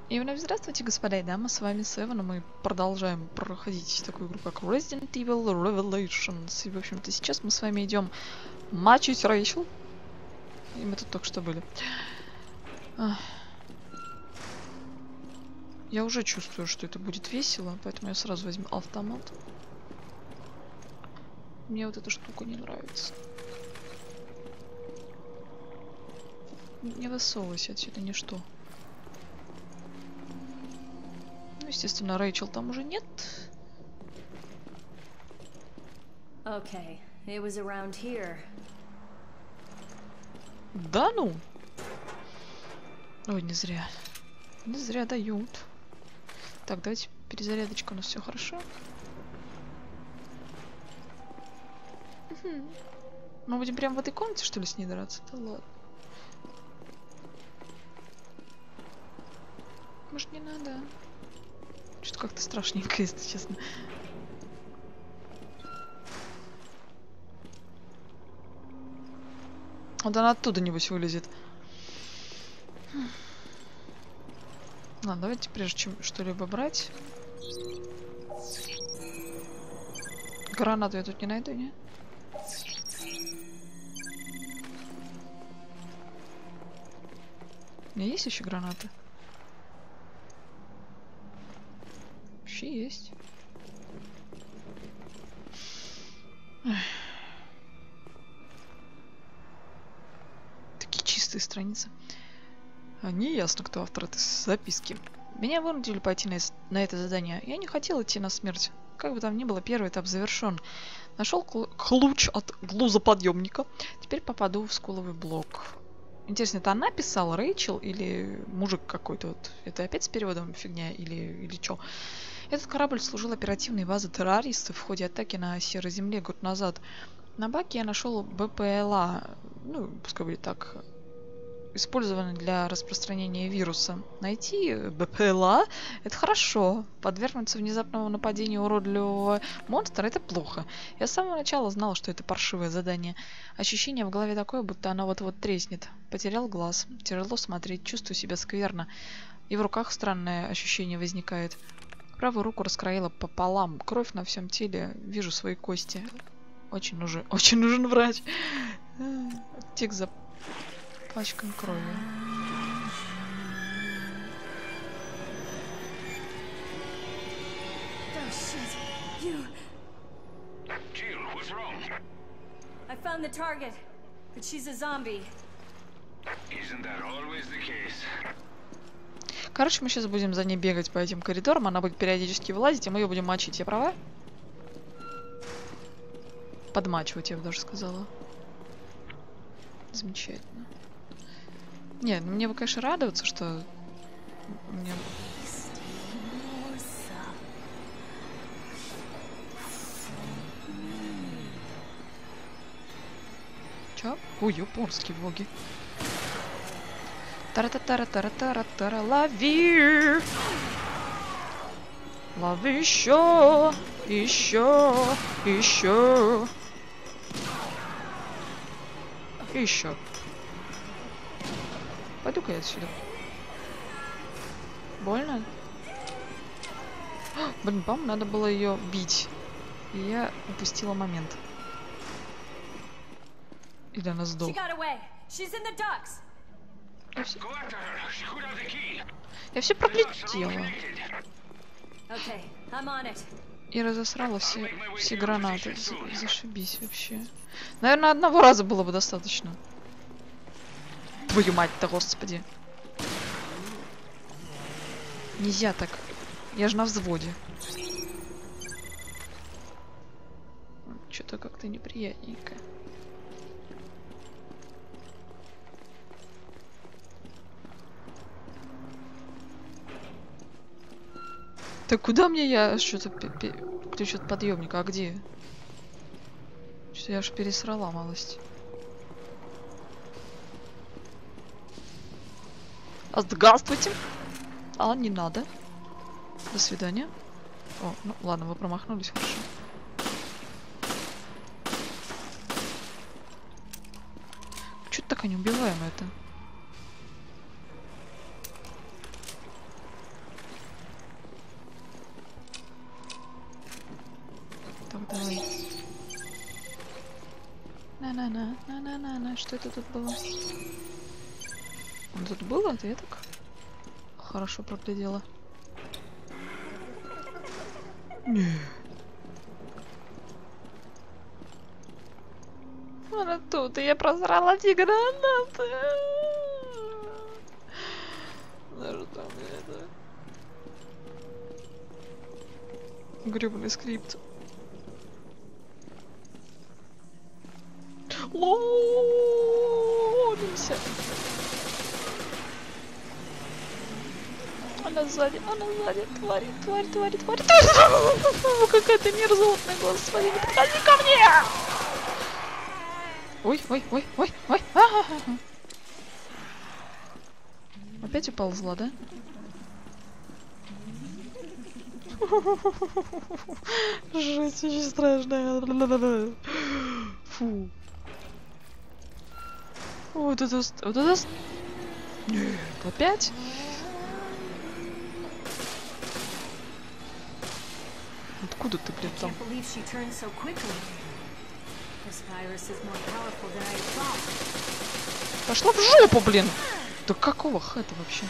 И вновь здравствуйте, господа и дамы, с вами Севен, и мы продолжаем проходить такую игру, как Resident Evil Revelations. И, в общем-то, сейчас мы с вами идем мочить Рэйчел. И мы тут только что были. Я уже чувствую, что это будет весело, поэтому я сразу возьму автомат. Мне вот эта штука не нравится. Не высовывайся отсюда, ничто. Ну, естественно, Рэйчел там уже нет. Okay, it was around here. Да ну! Ой, не зря. Не зря дают. Так, давайте перезарядочка, у нас все хорошо. Мы будем прямо в этой комнате, что ли, с ней драться? Да ладно. Может, не надо? Что-то как-то страшненько, если честно. Вот она оттуда, небось, вылезет. Ладно, давайте, прежде чем что-либо брать. Гранату я тут не найду, не? У меня есть еще гранаты? Вообще есть. Такие чистые страницы. Не ясно, кто автор этой записки. Меня вынудили пойти на это задание. Я не хотел идти на смерть. Как бы там ни было, первый этап завершен. Нашел ключ от глузоподъемника. Теперь попаду в скуловый блок. Интересно, это она писала, Рэйчел, или мужик какой-то? Вот. Это опять с переводом фигня или что? Этот корабль служил оперативной базой террористов в ходе атаки на Серой Земле год назад. На баке я нашел БПЛА, ну, пускай будет так, использованный для распространения вируса. Найти БПЛА — это хорошо. Подвергнуться внезапному нападению уродливого монстра — это плохо. Я с самого начала знал, что это паршивое задание. Ощущение в голове такое, будто оно вот-вот треснет. Потерял глаз. Тяжело смотреть, чувствую себя скверно. И в руках странное ощущение возникает. Правую руку раскроила пополам. Кровь на всем теле. Вижу свои кости. Очень нужен врач. Тик за пачком крови. Oh shit! You. Jill, what's wrong? I found the target, but she's a zombie. Isn't that always the case? Короче, мы сейчас будем за ней бегать по этим коридорам. Она будет периодически вылазить, и мы ее будем мочить. Я права? Подмачивать, я бы даже сказала. Замечательно. Нет, мне бы, конечно, радоваться, что... Мне... Чё? Ой, японские боги. Тара-та-тара-тара-тара-тара, лови! Лови еще! Еще! Еще. Пойду-ка я отсюда. Больно? Блин, по-моему, надо было ее бить. И я упустила момент. Или она сдохла. Я все проглядела. И разосрала все гранаты. Зашибись вообще. Наверное, одного раза было бы достаточно. Твою мать-то, господи. Нельзя так. Я же на взводе. Что-то как-то неприятненько. Так куда мне я что-то ключ от подъемника? А где? Что я аж пересрала малость. А здравствуйте. А, не надо. До свидания. О, ну ладно, вы промахнулись, хорошо. Чё-то такая неубиваемая это. На-на-на-на-на-на. Что это тут было? Он тут был? Это я так хорошо проглядела. Не. Она тут, и я просрала эти гранаты. Даже там это... Гребаный скрипт. Ломимся. Она сзади, тварь. Какая-то мерзотная, господи, не подходи ко мне! Ой. Опять уползла, да? Жесть, очень страшная. Фу. Вот это... Нет, опять? Откуда ты, блин, там? Пошла в жопу, блин! Да какого хэта вообще?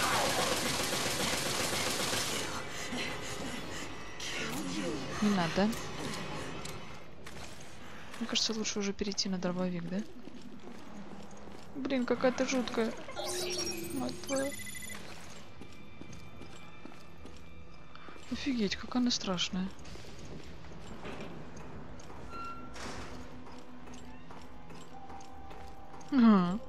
Не надо. Мне кажется, лучше уже перейти на дробовик, да? Блин, какая-то жуткая. Мать твою. Офигеть, как она страшная. Ага.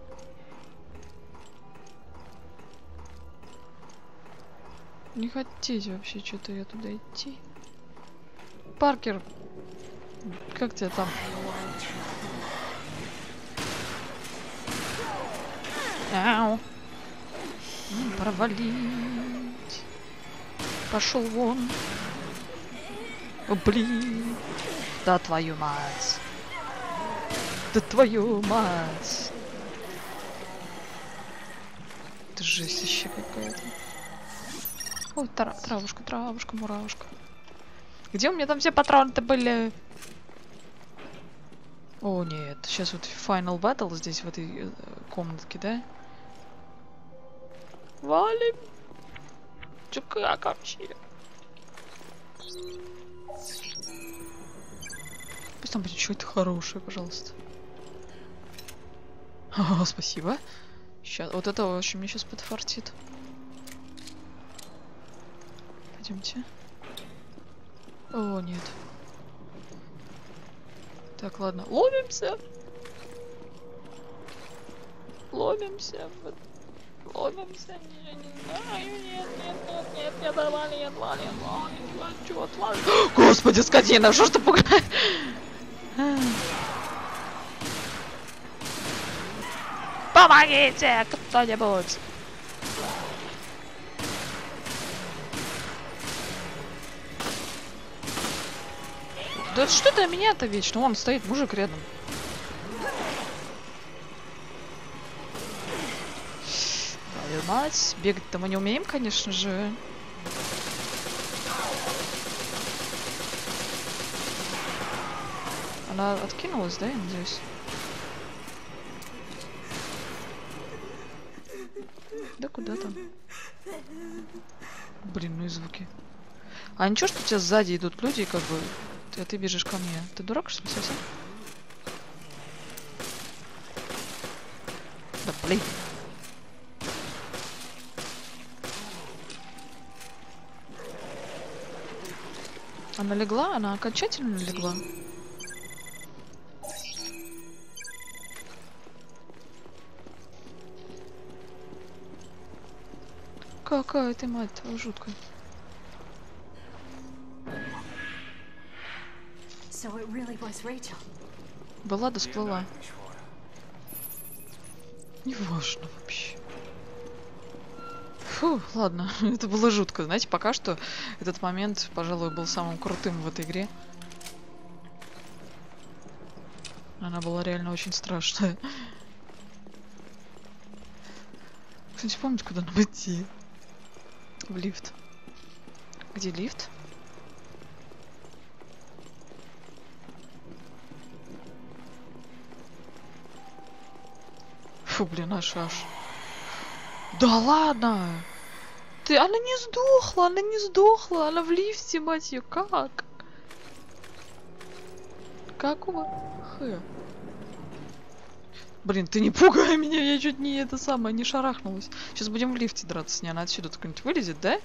Не хотеть вообще что-то я туда идти. Паркер, как тебя там? Ау. Провалить. Пошел вон. О, блин. Да твою мать. Да твою мать. Это жесть еще какая-то. Ой, травушка, муравушка. Где у меня там все патроны-то были? О, нет. Сейчас вот Final Battle здесь, в этой комнатке, да? Валим. Чё как вообще? Пусть там будет что-то хорошее, пожалуйста. О, спасибо. Сейчас, вот это очень мне сейчас подфартит. Пойдемте. О, нет. Так, ладно. Ломимся. Ломимся. Ломимся. Нет, вали. Чего, тварь? Господи, скотина, что ж ты пугаешь? Помогите, кто-нибудь. Да что ты меня-то вечно? Вон стоит мужик рядом. Твою мать. Бегать-то мы не умеем, конечно же. Она откинулась, да, я надеюсь? Да куда там? Блин, ну и звуки. А ничего, что у тебя сзади идут люди, как бы... А ты бежишь ко мне. Ты дурак, что ли, совсем? Да блин. Она легла? Она окончательно легла? Какая ты, мать твою, жуткая. Была да сплыла. Не важно вообще. Фу, ладно, это было жутко. Знаете, пока что этот момент, пожалуй, был самым крутым в этой игре. Она была реально очень страшная. Кстати, помните, куда нам идти? В лифт. Где лифт? Фу, блин, аж. Да ладно! Она не сдохла, она в лифте, мать ее, как? Какого? Блин, ты не пугай меня, я чуть не это самое, не шарахнулась. Сейчас будем в лифте драться с ней, она отсюда кто-нибудь вылезет, да?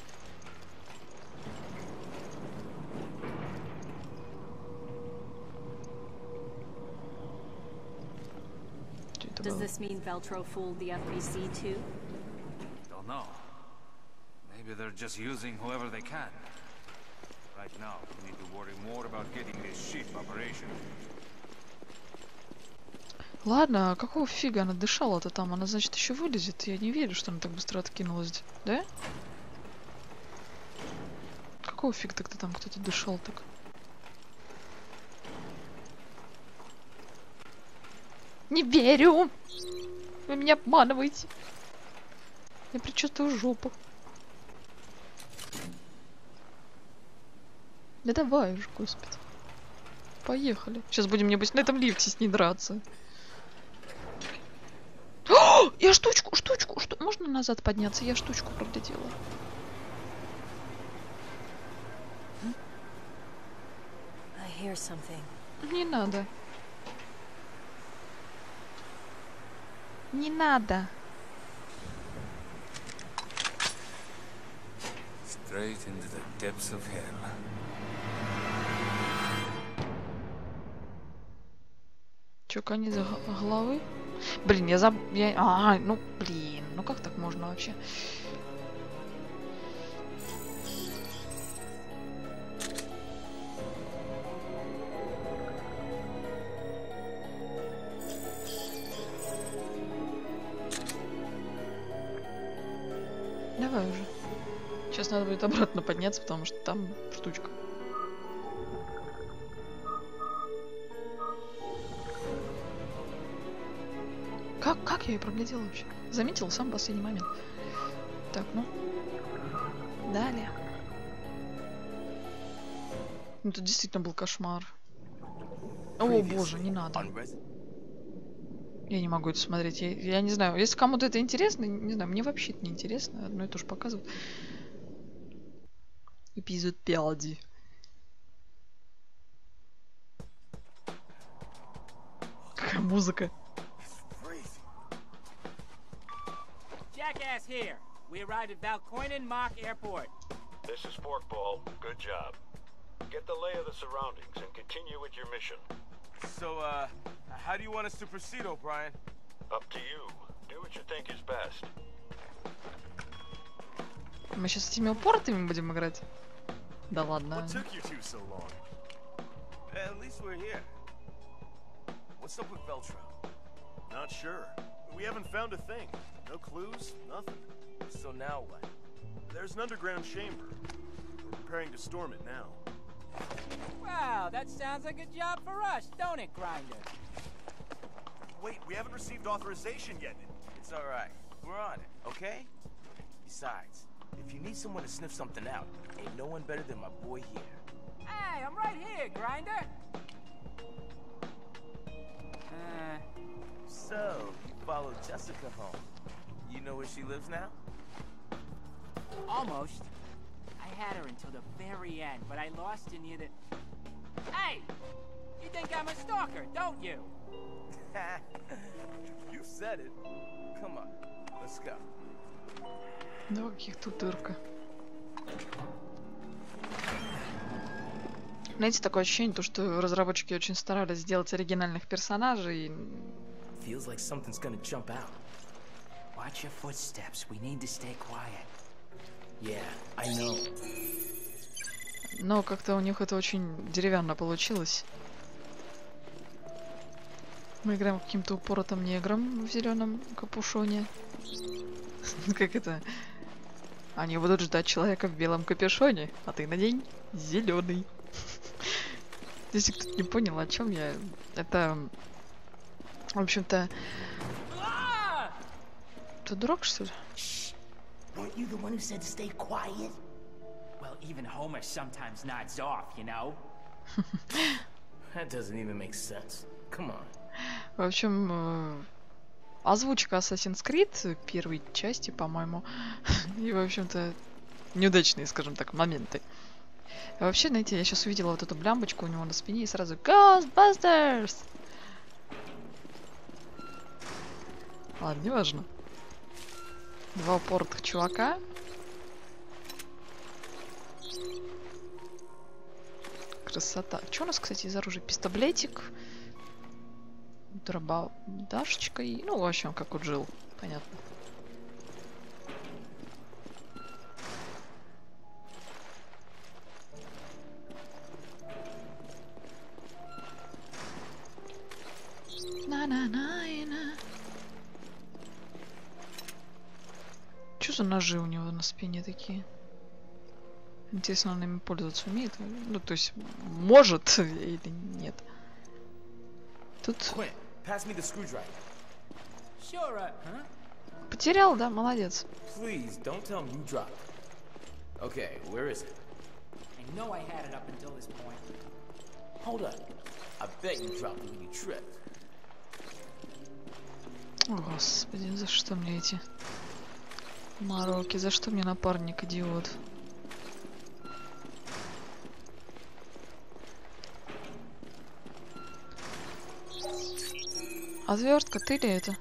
Does this mean Veltro fooled the FBC too? Don't know. Maybe they're just using whoever they can. Right now, we need to worry more about getting this ship operation. Ладно, а какого фига она дышала-то там? Она, значит, еще вылезет. Я не верю, что она так быстро откинулась, да? Какого фига тогда там кто-то дышал так? Не верю! Вы меня обманываете. Я предчувствую жопу. Да давай уже, господи. Поехали. Сейчас будем, небось, на этом лифте с ней драться. О, я штучку. Можно назад подняться? Я штучку проглядела. I hear something. Не надо. Не надо. Straight into the depths of hell. Чё, конец головы? Блин, ну, блин, ну как так можно вообще? Давай уже. Сейчас надо будет обратно подняться, потому что там штучка. Как я ее проглядела вообще? Заметила в самый последний момент. Так, ну. Далее. Ну, это действительно был кошмар. О, боже, не надо. Я не могу это смотреть. Я не знаю. Если кому-то это интересно, не знаю, мне вообще это не интересно. Одно и то же показывают. Эпизод 5. Какая музыка. Jackass here. We arrived at Valkoinen Mock Airport. This is Forkball. Good job. Get the lay of the surroundings and continue with your mission. So, how do you want us to proceed, O'Brien? Up to you. Do what you think is best. Мы сейчас с этими упоротами будем играть? Да ладно. What took you two so long? At least we're here. What's up with Veltro? Not sure. We haven't found a thing. No clues, nothing. So now what? There's an underground chamber. We're preparing to storm it now. Wow, that sounds like a job for us, don't it, Grinder? Wait, we haven't received authorization yet. It's all right. We're on it, okay? Besides, if you need someone to sniff something out, ain't no one better than my boy here. Hey, I'm right here, Grinder. So, you followed Jessica home. You know where she lives now? Almost. I had her until the very end, but I lost her near the... Hey! You think I'm a stalker, don't you? You said it. Come on, let's go. Да, каких тут дырка. Знаете, такое ощущение, что разработчики очень старались сделать оригинальных персонажей. Feels like something's gonna jump out. Watch your footsteps. We need to stay quiet. Yeah, I know. Но как-то у них это очень деревянно получилось. Мы играем каким-то упоротым негром в зеленом капюшоне. Как это? Они будут ждать человека в белом капюшоне, а ты надень зеленый. Если кто-то не понял, о чем я, это, в общем-то, ты дурак, что ли? Weren't you the one who said to stay quiet? Well, even Homer sometimes nods off, you know? That doesn't even make sense. Come on. В общем, озвучка Assassin's Creed первой части, по-моему. И, в общем-то, неудачные, скажем так, моменты. А вообще, знаете, я сейчас увидела вот эту блямбочку у него на спине и сразу Ghostbusters! Ладно, неважно. Два упоротых чувака. Красота. Что у нас, кстати, из оружия? Пистолетик. Дробашечка и... Ну, в общем, как у Джилл. Понятно. На-на-на-на. Что за ножи у него на спине такие? Интересно, он ими пользоваться умеет? Ну, то есть, может или нет? Тут... Quint, pass me the screwdriver. Sure, huh? Потерял, да? Молодец. Please, don't tell him you dropped it. Okay, where is it? I know I had it up until this point. Hold up. I bet you dropped it when you tripped. О, господи, за что мне эти мороки? За что мне напарник, идиот? Отвертка, ты ли это?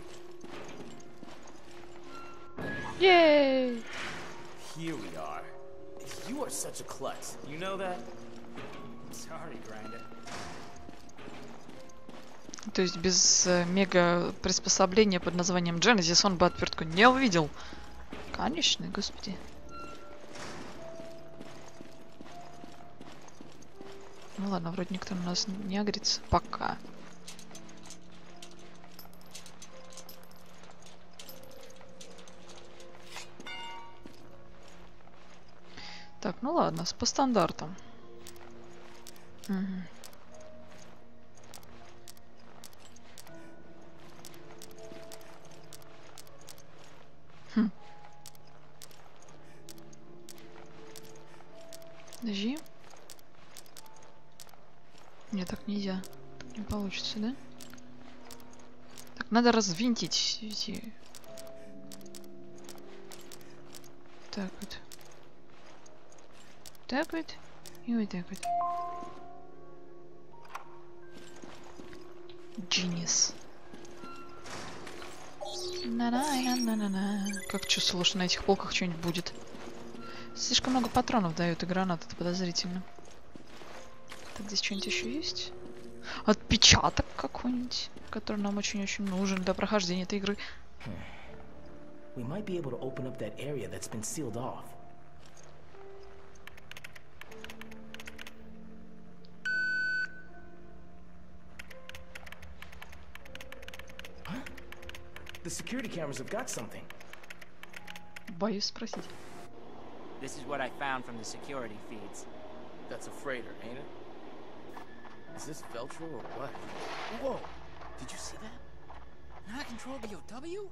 Ей! Here we are. You are such a klutz. You know that? Sorry, Grinder. То есть без мега приспособления под названием Genesis он бы отвертку не увидел. Конечно, господи. Ну ладно, вроде никто на нас не агрится. Пока. Так, ну ладно, по стандартам. Угу. Хм. Подожди. Нет, так нельзя. Так не получится, да? Так, надо развинтить эти... Так вот. Так вот. И вот так вот. Genius. На-на-на-на-на-на. Как чувствовала, что на этих полках что-нибудь будет. Слишком много патронов дают, и гранат, это подозрительно. Так, здесь что-нибудь еще есть? Отпечаток какой-нибудь, который нам очень-очень нужен для прохождения этой игры. We might be able to open up that area that's been sealed off. The security cameras have got something. Боюсь спросить. This is what I found from the security feeds. That's a freighter, ain't it? Is this Veltro or what? Whoa! Did you see that? Not control BOW?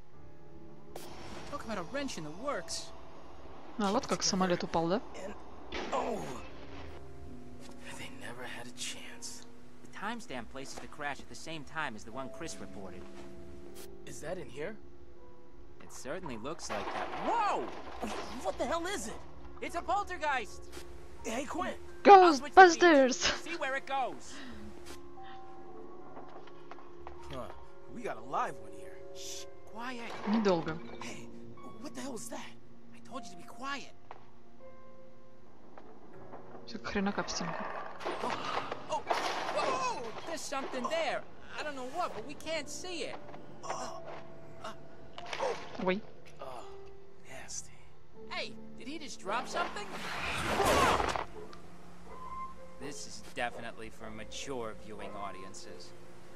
Talk about a wrench in the works. А вот как самолет упал, да? And oh, they never had a chance. The timestamp places the crash at the same time as the one Chris reported. Is that in here? It certainly looks like that. Whoa! What the hell is it? It's a poltergeist! Hey, Quint! I'll switch the Ghostbusters! feeds. See where it goes. Huh? We got a live one here. Shh, quiet. Недолго. Hey, what the hell is that? I told you to be quiet. Все как хренокапстинка. Oh, whoa! There's something there. I don't know what, but we can't see it. Ой. Oh, nasty. Hey, did he just drop something? This is definitely for mature viewing audiences.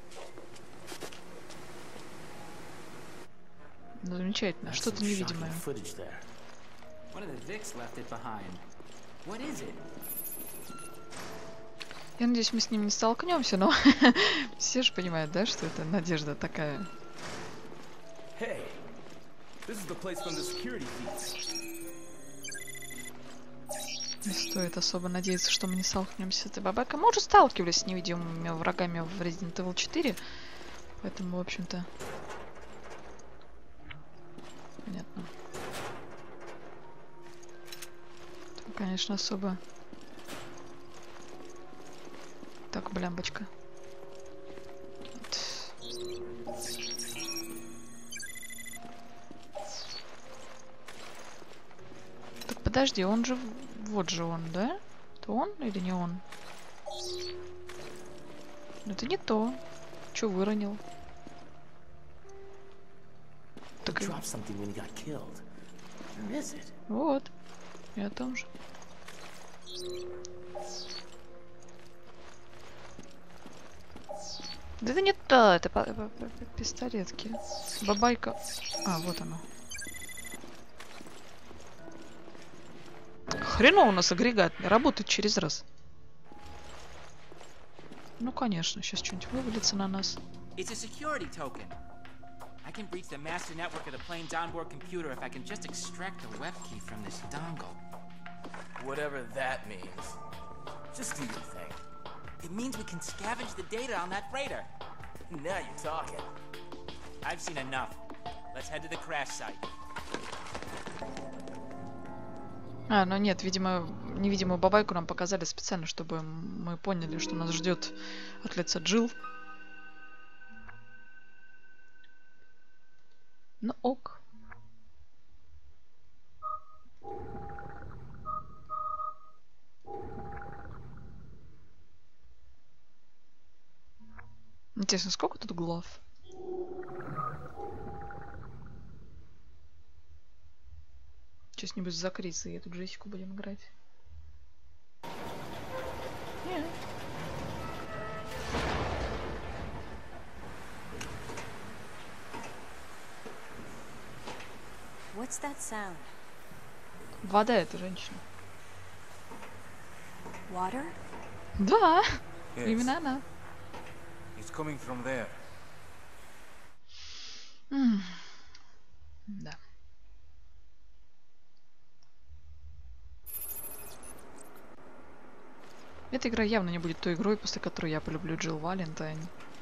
Ну, замечательно. That's Что-то some невидимое. shocking footage there. One of the Vicks left it behind. What is it? Я надеюсь, мы с ним не столкнемся, но все же понимают, да, что это надежда такая. Hey, this is the place from the security feeds. Не стоит особо надеяться, что мы не столкнемся с этой бабакой. Мы уже сталкивались с невидимыми врагами в Resident Evil 4, поэтому, в общем-то, конечно, особо. Так, блямбочка. Так, подожди, он же... Вот же он, да? Это он или не он? Это не то. Чё выронил? Так и... Вот. И о том же. Да это не то, это пистолетки. Бабайка. А, вот оно. Хреново у нас агрегат, работает через раз. Ну, конечно, сейчас что-нибудь вывалится на нас. It's a security token. I can breach the master network of the plane's onboard computer if I can just extract the web key from this dongle. Whatever that means. Just do your thing. It means we can scavenge the data on that freighter. Now you're talking. I've seen enough. Let's head to the crash site. А, ну нет, видимо, невидимую бабайку нам показали специально, чтобы мы поняли, что нас ждет от лица Джилл. Ну ок. Интересно, сколько тут глав? Сейчас нибудь закрыться, и эту Джессику будем играть. Нет. What's that sound? Вода это женщина. Water? Да, Yes. именно она. It's coming from there. Да. Эта игра явно не будет той игрой, после которой я полюблю Джилл Валентайн.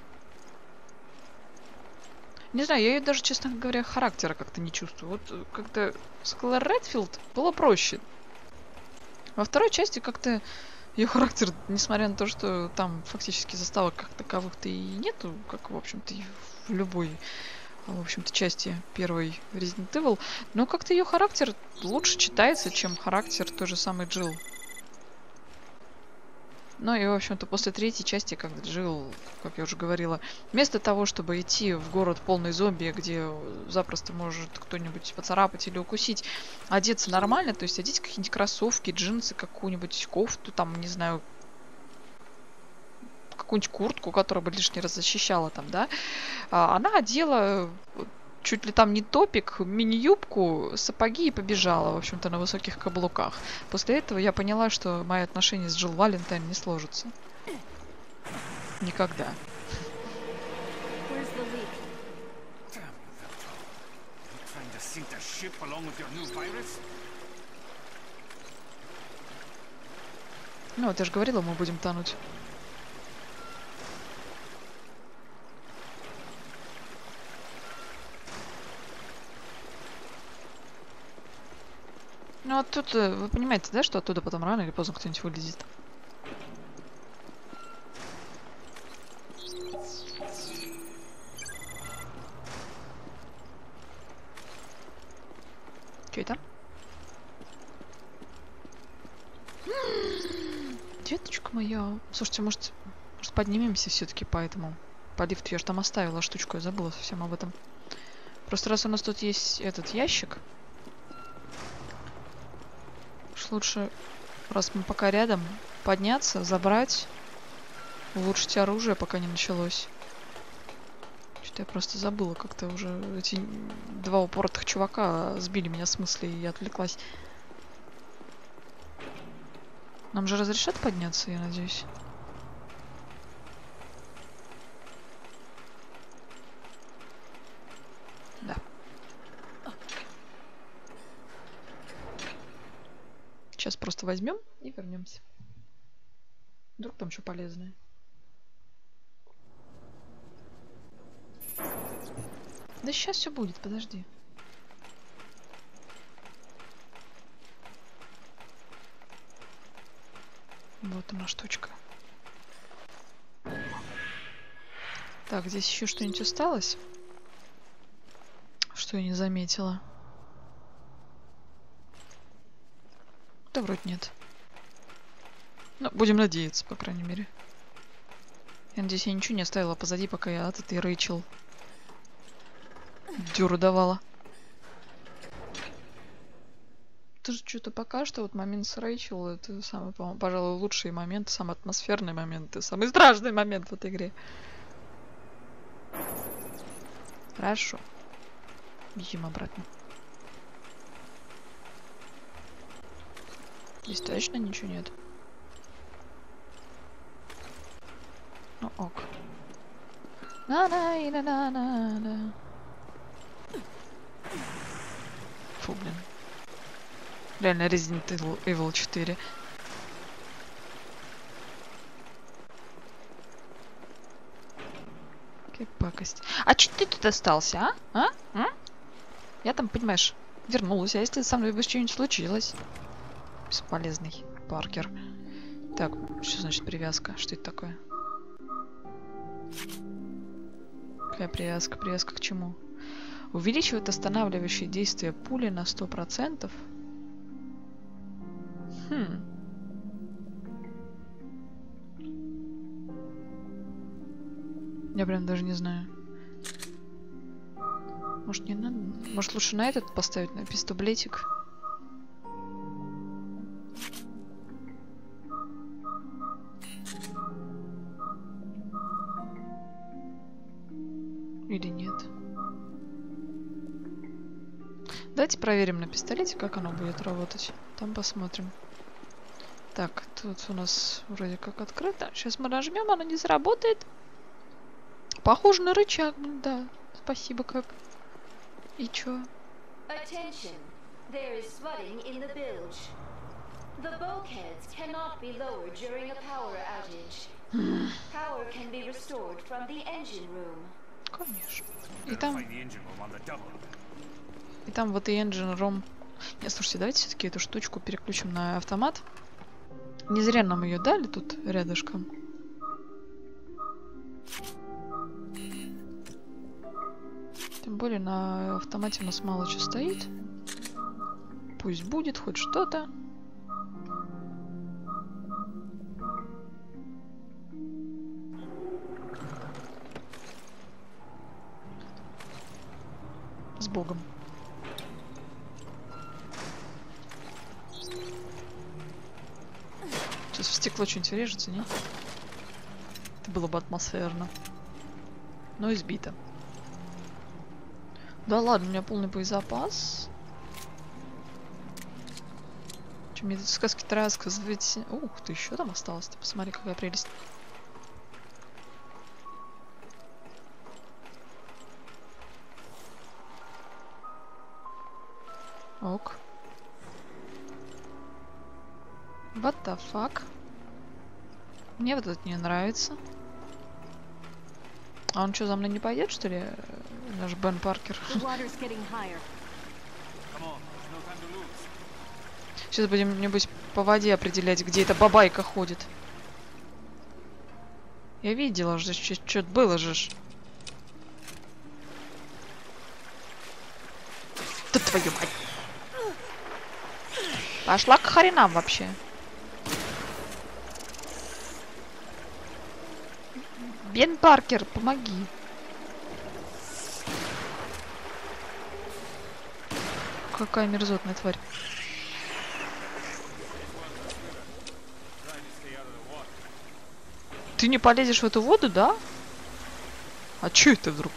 Не знаю, я ее даже, честно говоря, характера как-то не чувствую. Вот как-то с Клэр Редфилд было проще. Во второй части как-то ее характер, несмотря на то, что там фактически заставок как таковых-то и нету, как, в общем-то, и в любой, в общем-то, части первой Resident Evil, но как-то ее характер лучше читается, чем характер той же самой Джилл. Ну и, в общем-то, после третьей части, когда Джилл, как я уже говорила, вместо того, чтобы идти в город полный зомби, где запросто может кто-нибудь поцарапать или укусить, одеться нормально, то есть одеть какие-нибудь кроссовки, джинсы, какую-нибудь кофту, там, не знаю, какую-нибудь куртку, которая бы лишний раз защищала там, да, она одела чуть ли там не топик, мини-юбку, сапоги и побежала, в общем-то, на высоких каблуках. После этого я поняла, что мои отношения с Джилл Валентайн не сложатся. Никогда. Where's the leak? Damn you, Veltro. You trying to sink the ship along with your new virus? Ну, вот я же говорила, мы будем тонуть. Ну, а тут, вы понимаете, да, что оттуда потом рано или поздно кто-нибудь вылезет. Что это? Деточка моя. Слушайте, может поднимемся все-таки по этому? По лифту. Я же там оставила штучку, я забыла совсем об этом. Просто раз у нас тут есть этот ящик, лучше, раз мы пока рядом, подняться, забрать, улучшить оружие, пока не началось. Что-то я просто забыла, как-то уже эти два упоротых чувака сбили меня с мысли, и я отвлеклась. Нам же разрешат подняться, я надеюсь. Да. Сейчас просто возьмем и вернемся. Вдруг там что полезное. Да сейчас все будет, подожди. Вот она штучка. Так, здесь еще что-нибудь осталось? Что я не заметила? Да вроде нет. Ну, будем надеяться, по крайней мере. Я надеюсь, я ничего не оставила позади, пока я от этой Рэйчел дёру давала. Ты же что-то пока что вот момент с Рэйчел, это самый, пожалуй, лучший момент, самый атмосферный момент и самый страшный момент в этой игре. Хорошо. Бежим обратно. Здесь точно ничего нет. Ну ок. На-на-на-на-на-на. Фу, блин. Реально Resident Evil 4. Какая пакость. А че ты тут остался, а? Я там, понимаешь, вернулась. А если со мной бы что-нибудь случилось? Бесполезный Паркер. Так, что значит привязка? Что это такое? Какая привязка? Привязка к чему? Увеличивает останавливающее действие пули на 100%. Я прям даже не знаю. Может, не надо? Может, лучше на этот поставить, на пистолетик? Или нет? Давайте проверим на пистолете, как оно будет работать. Там посмотрим. Так, тут у нас вроде как открыто. Сейчас мы нажмем, оно не заработает. Похоже на рычаг, да. Спасибо, как. И чё? Attention. There is flooding in the bilge. The bulkheads cannot be lowered during a power outage. Power can be restored from the engine room. Конечно. И там вот и engine room. Не, слушайте, давайте все-таки эту штучку переключим на автомат. Не зря нам ее дали тут рядышком. Тем более на автомате у нас мало чего стоит. Пусть будет хоть что-то. С Богом. Сейчас в стекло что-нибудь режется, не? Это было бы атмосферно. Но избито. Да ладно, у меня полный боезапас. Че, мне тут сказки-то рассказывать? Ух ты, еще там осталось. Ты посмотри, какая прелесть. Ок. What the fuck? Мне вот это не нравится. А он что, за мной не пойдет, что ли? Наш Бен Паркер. Сейчас будем, небось, по воде определять, где эта бабайка ходит. Я видела же, что-то было же. Да твою мать! Пошла к хренам вообще. Бен Паркер, помоги. Какая мерзотная тварь. Ты не полезешь в эту воду, да? А чё это вдруг?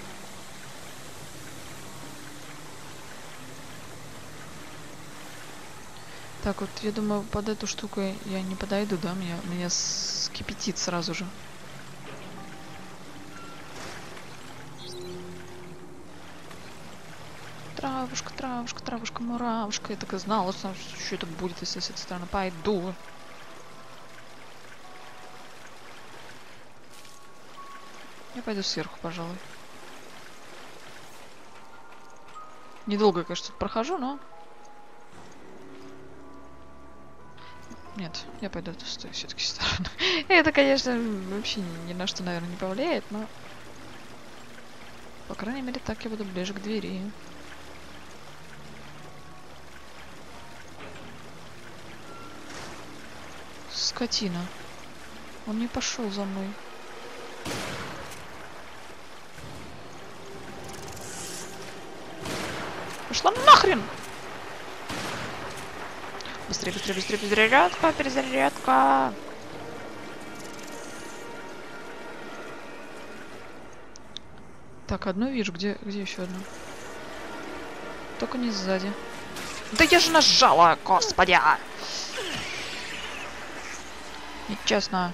Так, вот, я думаю, под эту штуку я не подойду, да? Меня скипятит сразу же. Травушка, травушка, травушка, муравушка. Я так и знала, что это будет, если с этой стороны пойду. Я пойду сверху, пожалуй. Недолго, конечно, тут прохожу, но... Нет, я пойду с той все-таки стороны. Это, конечно, вообще ни на что, наверное, не повлияет, но... По крайней мере, так я буду ближе к двери. Скотина. Он не пошел за мной. Пошла нахрен! Быстрее, быстрее, быстрее, перезарядка, перезарядка! Так, одну вижу. Где еще одну? Только не сзади. Да я же нажала, господи! Нечестно.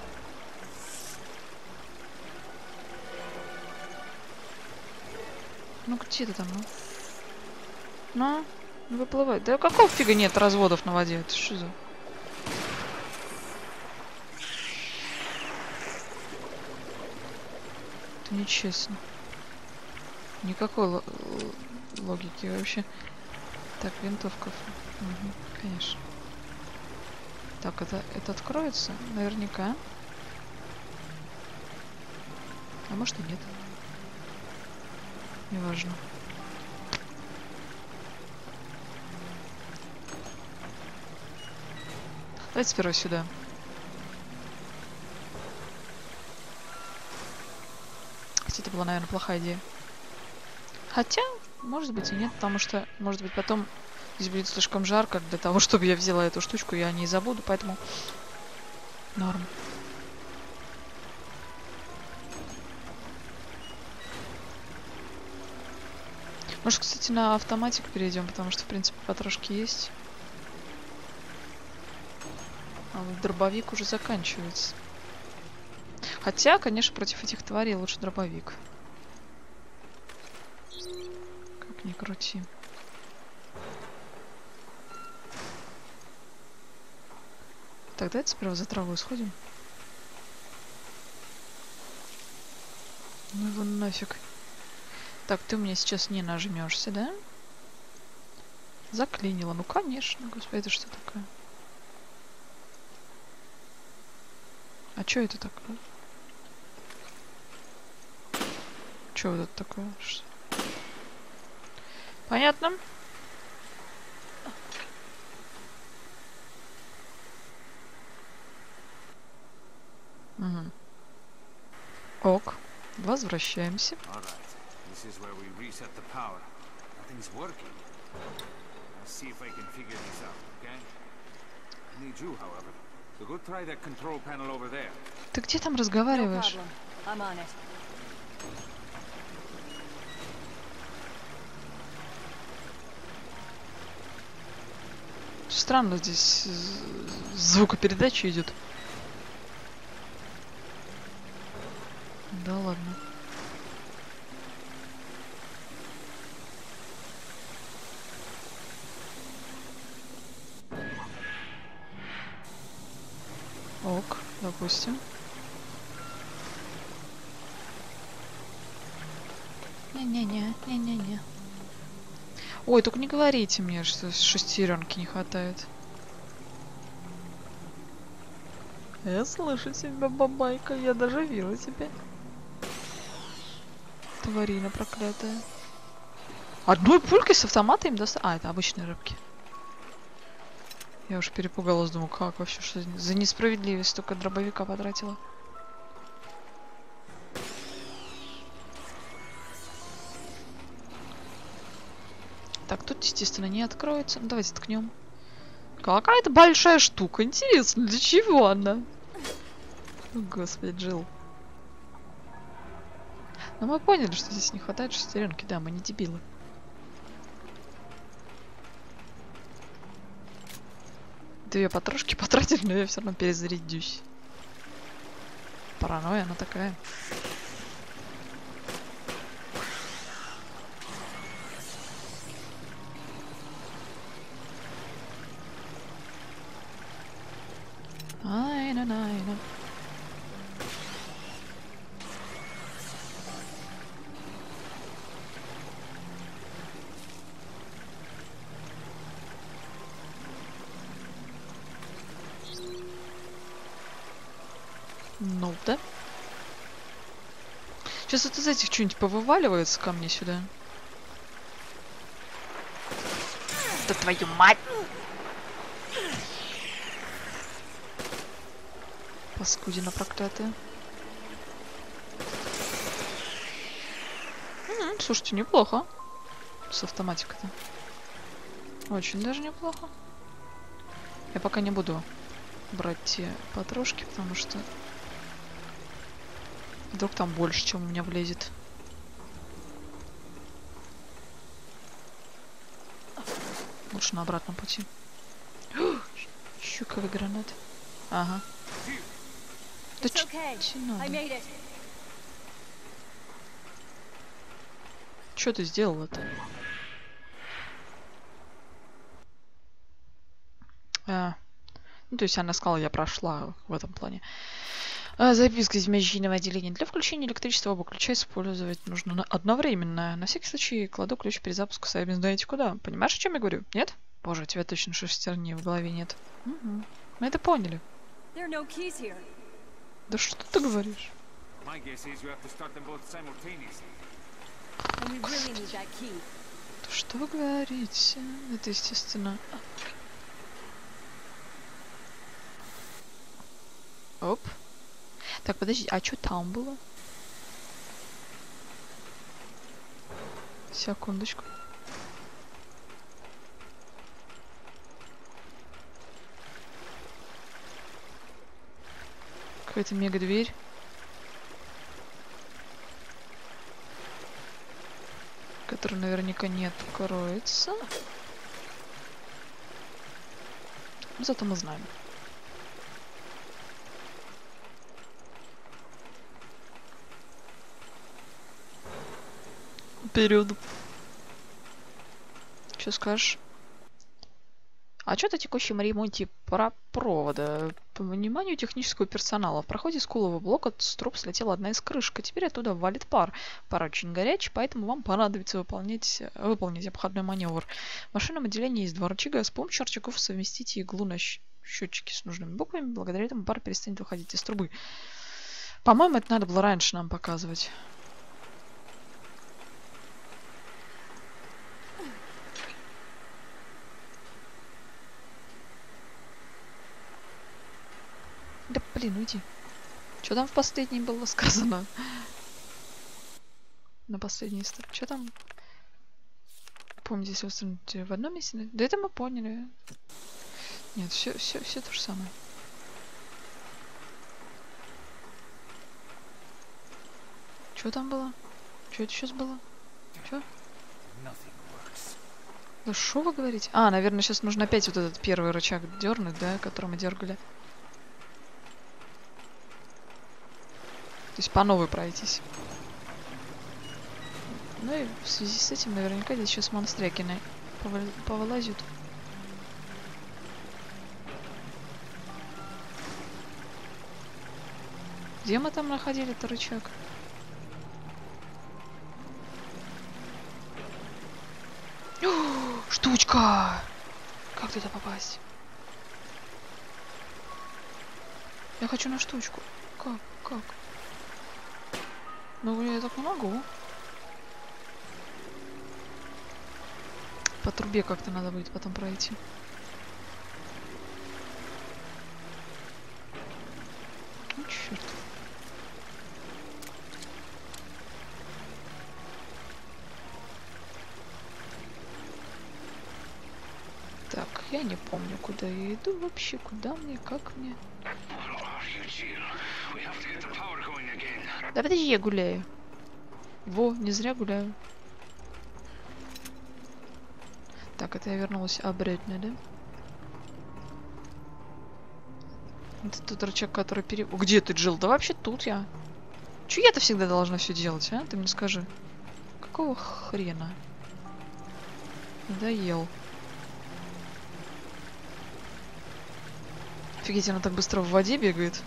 Ну где ты там, ну? Ну, выплывай. Да какого фига нет разводов на воде? Это что за... Это нечестно. Никакой логики вообще. Так, винтовка. Угу, конечно. Так, это откроется? Наверняка. А может и нет. Неважно. Давайте сперва сюда. Хотя это была, наверное, плохая идея. Хотя, может быть и нет, потому что, может быть, потом здесь будет слишком жарко для того, чтобы я взяла эту штучку, я о ней забуду, поэтому норм. Может, кстати, на автоматик перейдем, потому что, в принципе, потрошки есть. А вот дробовик уже заканчивается. Хотя, конечно, против этих тварей лучше дробовик. Как ни крути. Так, давайте сперва за травой сходим. Ну его нафиг. Так, ты у меня сейчас не нажмешься, да? Заклинило. Ну, конечно, господи, это что такое? А что это такое? Что вот это такое? Что? Понятно? Угу. Ок. Возвращаемся. This is where we reset the power. Nothing's working. I'll see if I can figure this out, okay? I need you, however. So go try that control panel over there. Ты где там разговариваешь? I'm on it. Странно, здесь звукопередача идет. Да ладно. Ок, допустим. Не-не-не. Ой, только не говорите мне, что шестеренки не хватает. Я слышу тебя, бабайка, я даже вижу тебя. Тварина проклятая. Одной пулькой с автомата им достаточно. А, это обычные рыбки. Я уж перепугалась, думаю, как вообще, что за несправедливость только дробовика потратила. Так, тут, естественно, не откроется. Ну, давайте ткнем. Какая-то большая штука. Интересно, для чего она? О, господи, Джилл. Но мы поняли, что здесь не хватает шестеренки. Да, мы не дебилы. Две потрошки потратили, но я все равно перезарядюсь. Паранойя она такая. Айна. да? Сейчас вот из этих что-нибудь повываливается ко мне сюда. Да твою мать! Паскудина проклятая. Слушайте, неплохо. С автоматикой-то. Очень даже неплохо. Я пока не буду брать те потрошки, потому что вдруг там больше, чем у меня влезет. Лучше на обратном пути. Щуковый гранат. Ага. Да что надо? Что ты сделала-то? Ну, то есть она сказала, я прошла в этом плане. Записка из межжильного отделения. Для включения электричества оба ключа использовать нужно одновременно. На всякий случай кладу ключ при запуске, сами знаете куда. Понимаешь, о чем я говорю? Нет? Боже, у тебя точно шестерни в голове нет. Угу. Мы это поняли. Да что ты говоришь? Что вы говорите? Это естественно. Оп. Так, подожди, а что там было? Секундочку. Какая-то мега-дверь. Которая наверняка не откроется. Зато мы знаем. Вперед. Что скажешь? Отчет о текущем ремонте провода. По вниманию технического персонала. В проходе скулового блока с труб слетела одна из крышек. Теперь оттуда валит пар. Пар очень горячий, поэтому вам понадобится выполнить обходной маневр. В машинном отделении есть два рычага. С помощью рычагов совместите иглу на счетчике с нужными буквами. Благодаря этому пар перестанет выходить из трубы. По-моему, это надо было раньше нам показывать. Да блин, уйди. Что там в последней было сказано? На последней стороне. Что там? Помните, если установить в одном месте? Да это мы поняли. Нет, все то же самое. Что там было? Что это сейчас было? Что? Да что вы говорите? А, наверное, сейчас нужно опять вот этот первый рычаг дернуть, да, который мы дергали. То есть по новой пройтись. Ну и в связи с этим наверняка здесь сейчас монстрякины повылазят. Где мы там находили-то рычаг? Штучка! Как туда попасть? Я хочу на штучку. Как? Ну, я так не могу. По трубе как-то надо будет потом пройти. Ну, черт. Так, я не помню, куда я иду вообще, куда мне, как мне. Да подожди, я гуляю. Во, не зря гуляю. Так, это я вернулась обратно, да? Это тот рычаг, который Где ты, Джилл? Да вообще тут я. Чё я-то всегда должна все делать, а? Ты мне скажи. Какого хрена? Надоел. Офигеть, она так быстро в воде бегает.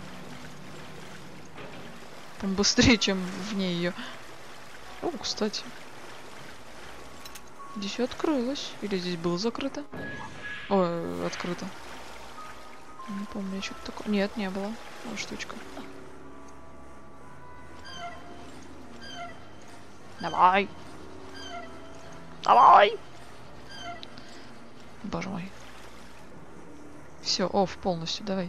Там быстрее, чем вне ее. О, кстати. Здесь открылось. Или здесь было закрыто? Ой, открыто. Не помню, что-то такое. Нет, не было. Вот штучка. Давай. Давай. Боже мой. Все, офф полностью, давай.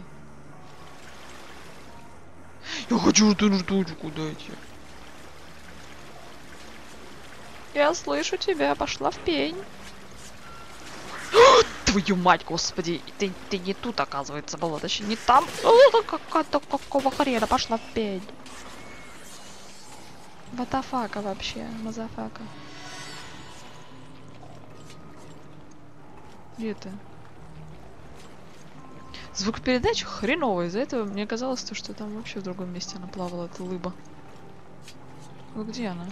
Я хочу эту штучку, дайте. Я слышу тебя, пошла в пень. Твою мать, господи, ты не тут, оказывается, была, точнее, не там. Какого хрена, пошла в пень. Ватафака вообще, мазафака. Где ты? Звукопередача хреновая, из-за этого мне казалось, что там вообще в другом месте она плавала, эта лыба. Ну где она?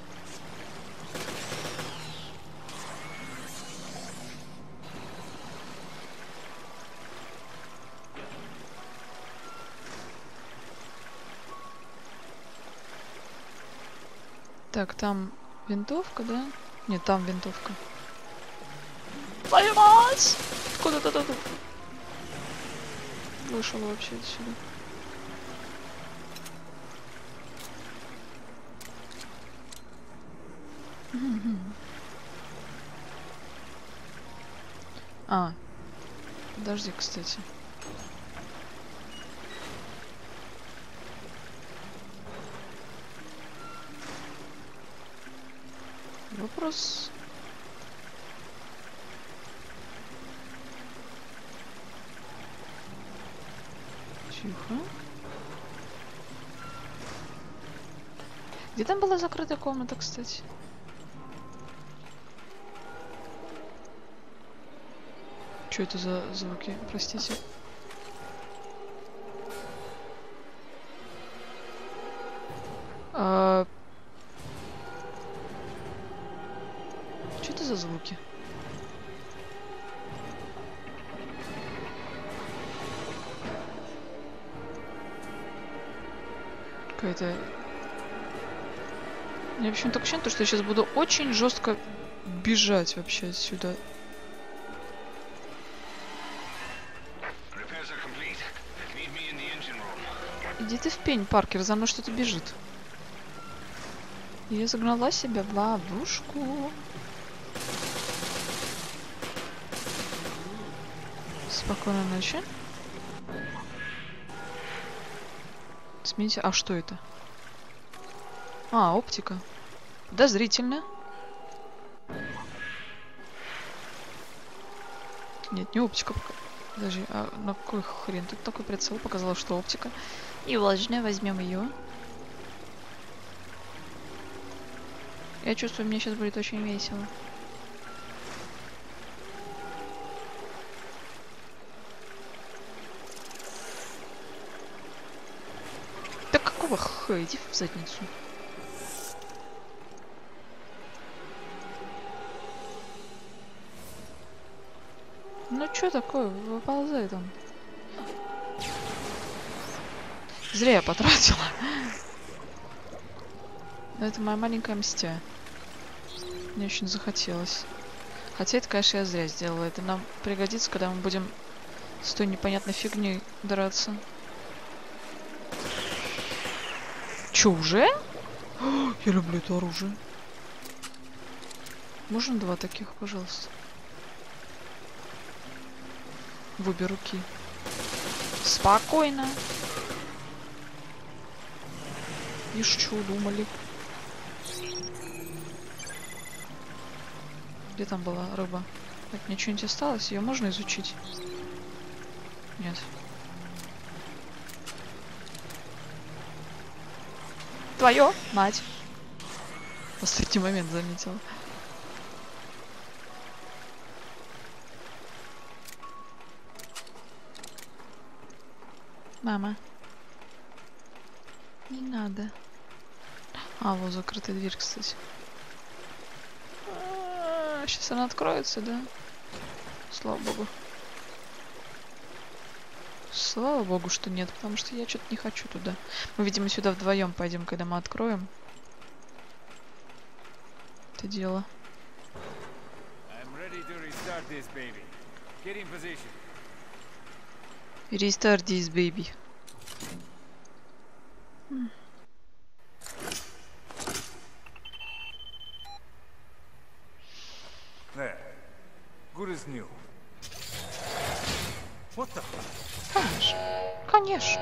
Так, там винтовка, да? Нет, там винтовка. Твою мать! Откуда ты тут? Вышел вообще отсюда. А, подожди, кстати. Вопрос. Тихо. Где там была закрытая комната, кстати? Что это за звуки? Простите. Что это за звуки? Какая-то... У меня почему-то такое ощущение, что я сейчас буду очень жестко бежать вообще отсюда. Иди ты в пень, Паркер, за мной что-то бежит. Я загнала себя в ловушку. Спокойной ночи. Смените. А что это? А, оптика. Подозрительно. Нет, не оптика. Подожди, а на какой хрен? Тут такой прицел показал, что оптика. И важно, возьмем ее. Я чувствую, мне сейчас будет очень весело. Да какого х? Иди в задницу. Ну что такое? Выползай там. Зря я потратила. Но это моя маленькая мстя. Мне очень захотелось. Хотя это, конечно, я зря сделала. Это нам пригодится, когда мы будем с той непонятной фигней драться. Чё, уже? О, я люблю это оружие. Можно 2 таких, пожалуйста? В обе руки. Спокойно. И что думали? Где там была рыба? Так, мне что-нибудь осталось? Ее можно изучить? Нет. Твою мать! В последний момент заметила. Мама. Не надо. А, вот закрытая дверь, кстати. Сейчас она откроется, да? Слава богу. Слава богу, что нет, потому что я что-то не хочу туда. Мы, видимо, сюда вдвоем пойдем, когда мы откроем. Это дело. Restart this baby. Good as new. What the? Конечно. Конечно.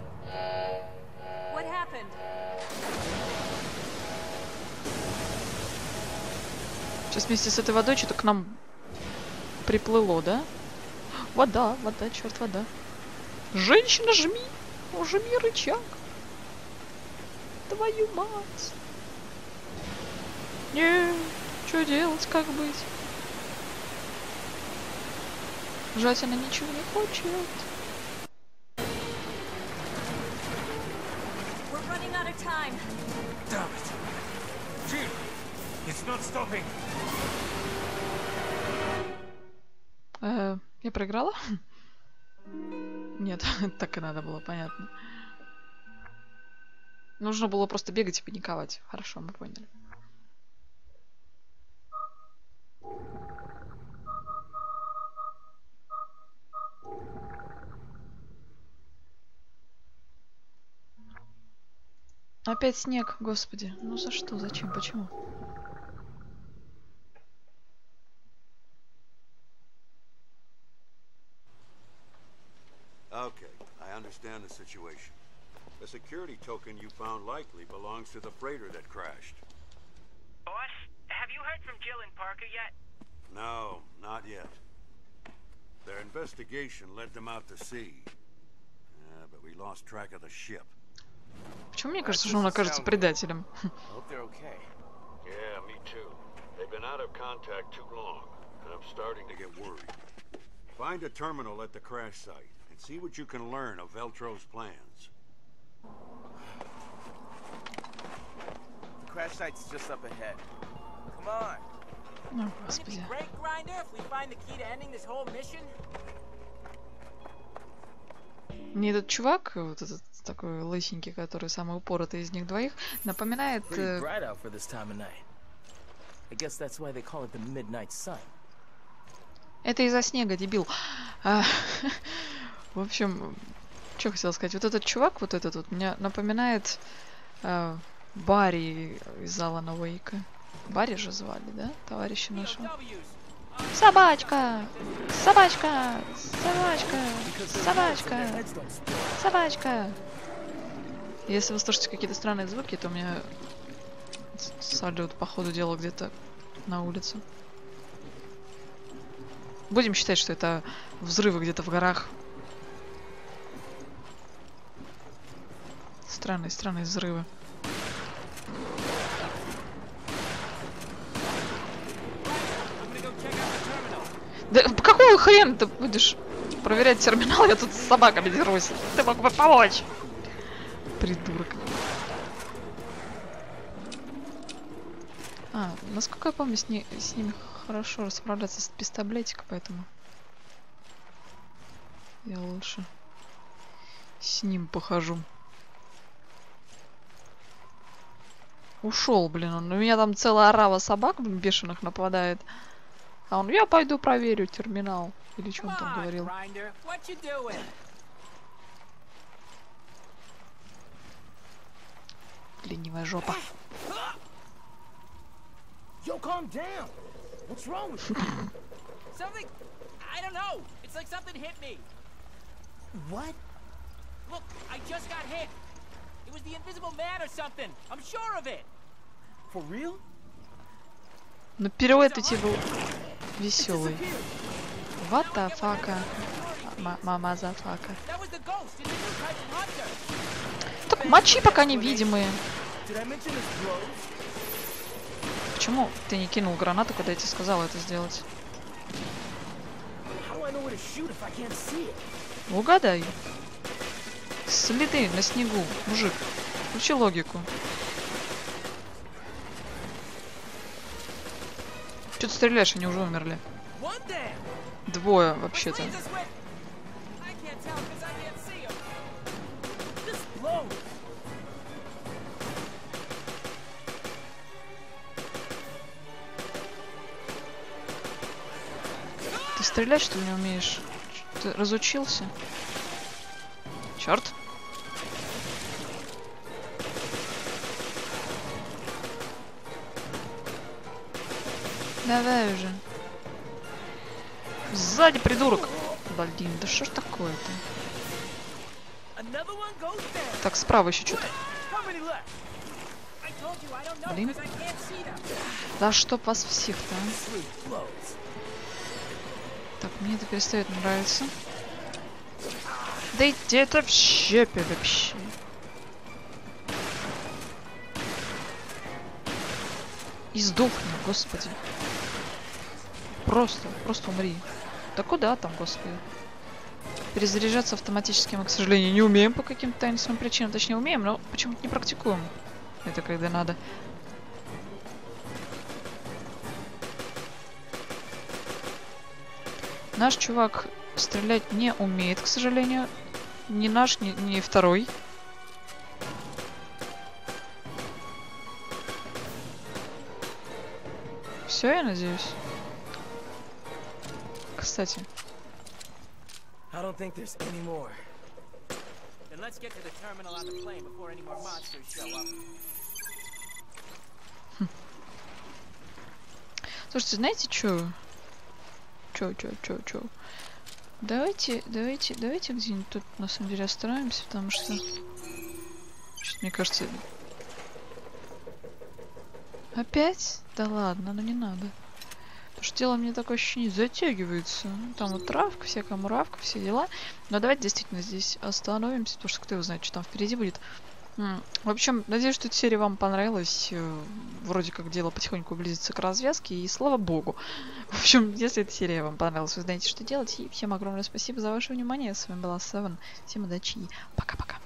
What happened? Сейчас вместе с этой водой что-то к нам приплыло, да? Вода, вода, черт, вода. Женщина, жми! Жми рычаг. Твою мать. Не, что делать, как быть? Жать она ничего не хочет. We're running out of time. Damn it! Jill, it's not stopping. Я проиграла? Нет, так и надо было, понятно. Нужно было просто бегать и паниковать. Хорошо, мы поняли. Опять снег, господи. Ну за что? Зачем? Почему? Okay, I understand the situation. The security token you found likely belongs to the freighter that crashed. Boss, have you heard from Jill and Parker yet? No, not yet. Their investigation led them out to sea. But we lost track of the ship. Почему мне кажется, что он окажется предателем? Hope they're okay. Yeah, me too. They've been out of contact too long, and I'm starting to get worried. Find a terminal at the crash site and see what you can learn of Veltro's plans. The crash site's just up ahead. Come on. Ну, Wouldn't it be господи. great, Grinder, if we find the key to ending this whole mission? Мне этот чувак, вот этот такой лысенький, который самый упоротый из них двоих, напоминает... Pretty bright out for this time of night. I guess that's why they call it the midnight sun. Это из-за снега, дебил. В общем, что хотела сказать. Вот этот чувак, вот этот вот, меня напоминает Барри из Алана Уэйка. Барри же звали, да? Товарища нашего. Собачка! Собачка! Собачка! Собачка! Собачка! Если вы слышите какие-то странные звуки, то у меня салют, по ходу дела, где-то на улице. Будем считать, что это взрывы где-то в горах. Странные взрывы. Да какого хрена ты будешь проверять терминал? Я тут с собаками дерусь. Ты мог бы помочь. Придурок. Насколько я помню, с ними хорошо расправляться с пистолетика, поэтому я лучше с ним похожу. Ушел, блин, он. У меня там целая орава собак, блин, бешеных нападает. А он, я пойду проверю терминал. Или что он там говорил. Ленивая жопа. Yo, calm down. What's wrong with you? Something... I don't know. It's like something hit me. What? Look, I just got hit. It was the Invisible Man or something. I'm sure of it. For real? Но пируэт у тебя был веселый. What the fuck? Мама за фака. Так мочи пока невидимые. Почему ты не кинул гранату, когда я тебе сказала это сделать? Угадай. Следы на снегу, мужик. Включи логику. Что ты стреляешь, они уже умерли. Двое, вообще-то. Ты стрелять, что ли, не умеешь? Ты разучился? Черт. Давай уже. Сзади, придурок! Блин, да что ж такое-то? Так, справа еще что-то. Блин. Да чтоб вас всех-то, а? Так, мне это перестает нравиться. Да иди это в щепе вообще. И сдохни, господи. Просто умри. Да куда там, господи? Перезаряжаться автоматически мы, к сожалению, не умеем по каким-то таинственным причинам. Точнее, умеем, но почему-то не практикуем. Это когда надо. Наш чувак стрелять не умеет, к сожалению. Ни наш, ни второй. Все, я надеюсь. Кстати. Слушайте, знаете что? Чё? Давайте где-нибудь тут на самом деле остановимся, потому что мне кажется... Опять? Да ладно, ну не надо. Потому что дело мне такое ощущение затягивается. Там вот травка, всякая муравка, все дела. Но давайте действительно здесь остановимся, потому что кто его знает, что там впереди будет. В общем, надеюсь, что эта серия вам понравилась. Вроде как дело потихоньку близится к развязке, и слава богу. В общем, если эта серия вам понравилась, вы знаете, что делать. И всем огромное спасибо за ваше внимание. С вами была Севен. Всем удачи и пока-пока.